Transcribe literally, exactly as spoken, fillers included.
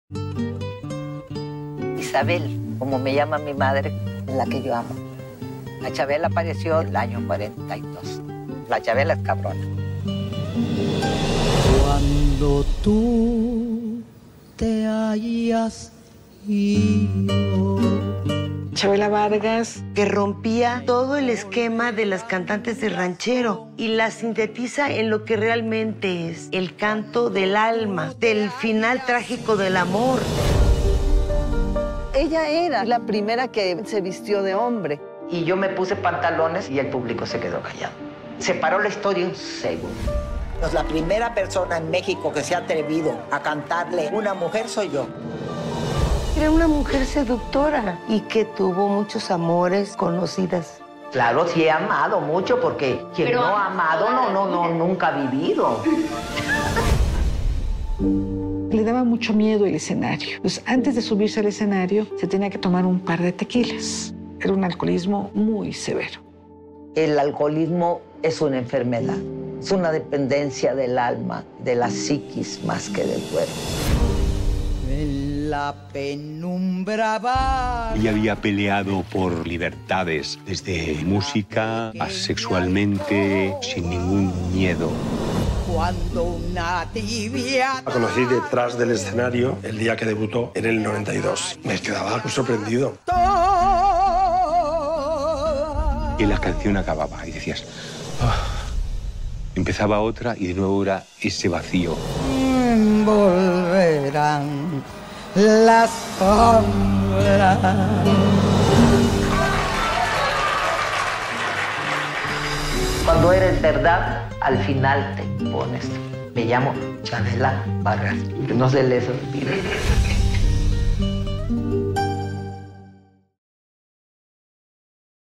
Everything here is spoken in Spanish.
Isabel, como me llama mi madre, es la que yo amo. La Chabela apareció en el año cuarenta y dos. La Chabela es cabrona. Cuando tú te hayas ido. Chabela Vargas, que rompía todo el esquema de las cantantes de ranchero y la sintetiza en lo que realmente es el canto del alma, del final trágico del amor. Ella era la primera que se vistió de hombre. Y yo me puse pantalones y el público se quedó callado. Se paró la historia un segundo. Pues la primera persona en México que se ha atrevido a cantarle a una mujer soy yo. Era una mujer seductora y que tuvo muchos amores conocidas. Claro, sí he amado mucho porque quien Pero, no ha amado no, no, no, nunca ha vivido. Le daba mucho miedo el escenario. Pues antes de subirse al escenario se tenía que tomar un par de tequilas. Era un alcoholismo muy severo. El alcoholismo es una enfermedad. Es una dependencia del alma, de la psiquis más que del cuerpo. En la penumbra va. Ella había peleado por libertades, desde música a sexualmente, sin ningún miedo. Cuando una tibia... La conocí detrás del escenario el día que debutó en el noventa y dos. Me quedaba sorprendido. Y la canción acababa y decías... Oh. Empezaba otra y de nuevo era ese vacío. Volverán las sombras. Cuando eres verdad, al final te impones. Me llamo Chabela Vargas. Que no se les olvide.